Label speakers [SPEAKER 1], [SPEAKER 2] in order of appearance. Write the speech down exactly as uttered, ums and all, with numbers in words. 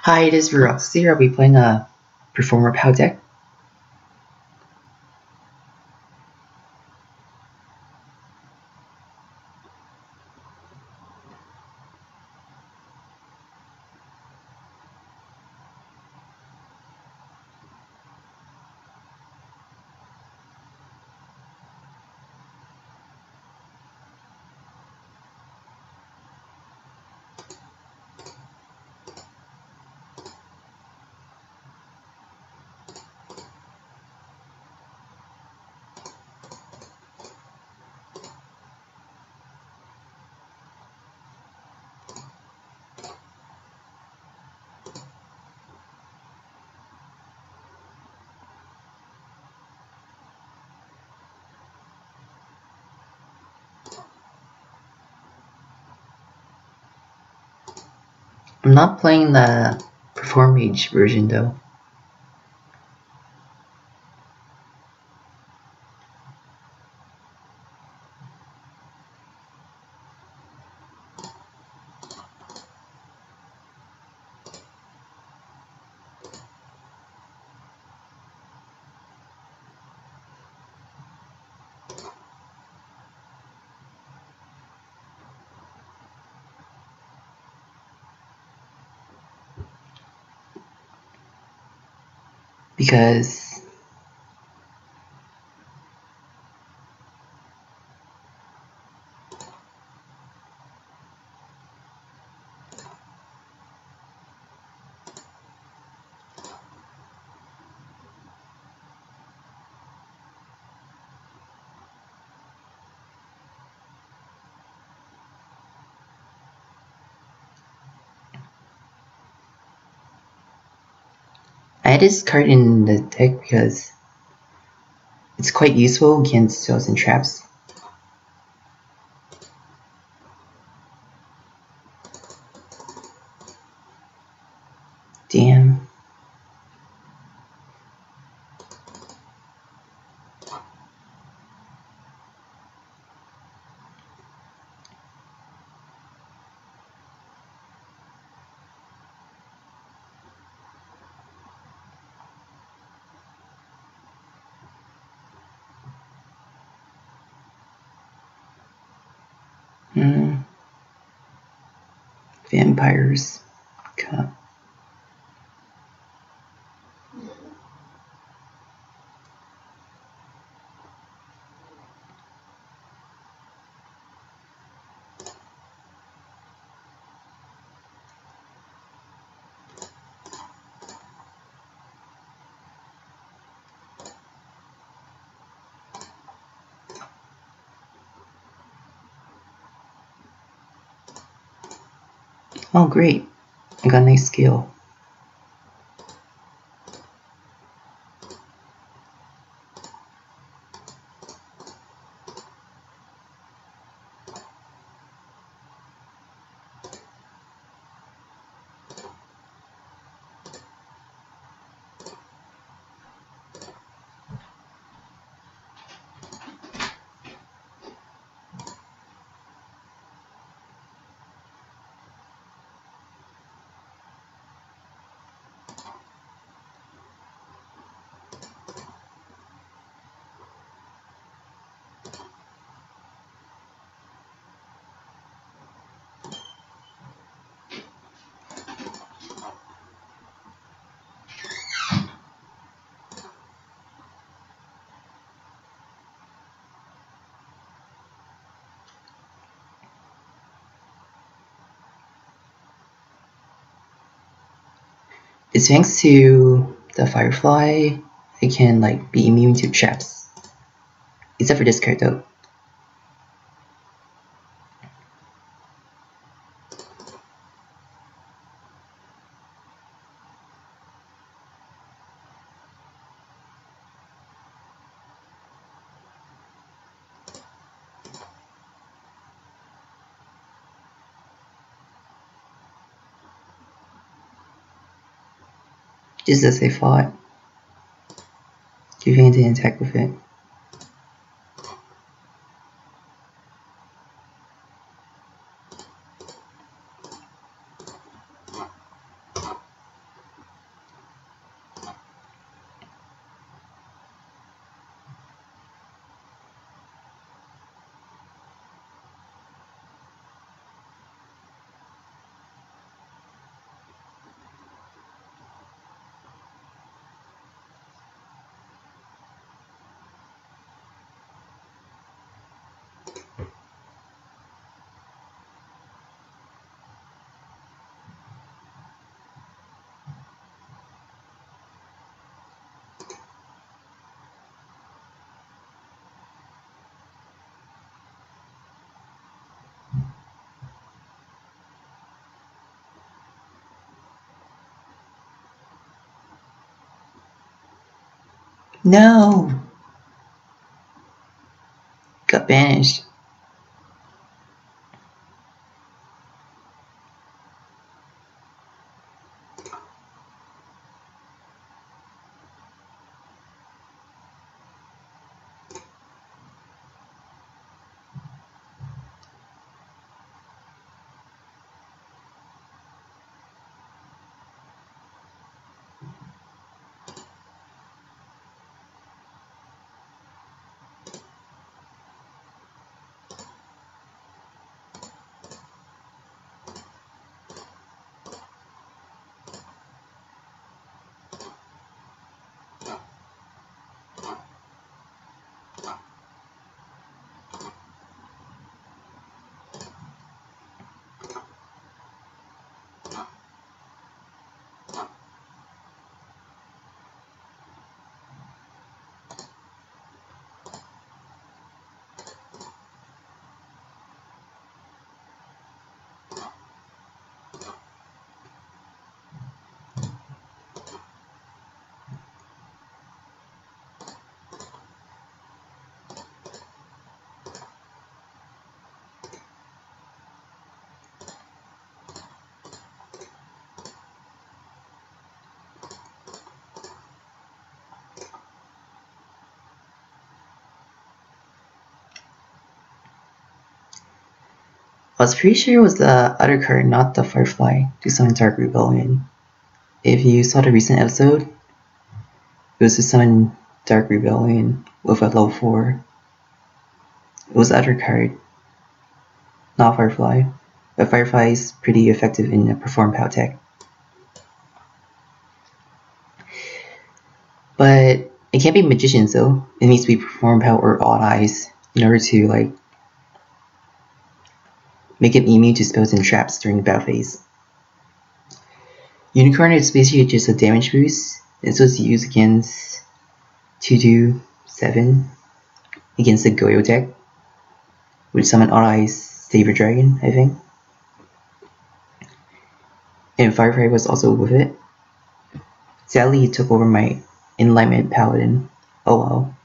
[SPEAKER 1] Hi, it is Ross here. I'll be playing a Performer Pow deck. I'm not playing the Perform Mage version though. Because I had this card in the deck because it's quite useful against spells and traps. Damn. Hmm. Vampires. God. Oh great. I got a nice skill. It's thanks to the Firefly, I can like be immune to traps. Except for this card though. Just as I thought. Giving it an attack with it. No! Got banished. I was pretty sure it was the other card, not the Firefly, to summon Dark Rebellion. If you saw the recent episode, it was to summon Dark Rebellion with a level four. It was the other card, not Firefly. But Firefly is pretty effective in the Perform Pow tech. But it can't be Magicians though. It needs to be Perform Pow or Odd Eyes in order to like make it immune to spells and traps during the battle phase. Unicorn is basically just a damage boost. It's supposed to use against two two seven against the Goyo deck, which summon Odd Eyes Saber Dragon, I think. And Firefly was also with it. Sadly, it took over my Enlightenment Paladin. Oh well.